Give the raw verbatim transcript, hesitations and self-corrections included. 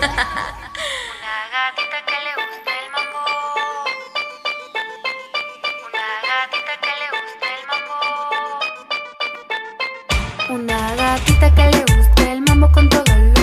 Una gatita que le gusta el mambo. Una gatita que le gusta el mambo. Una gatita que le gusta el mambo con todo el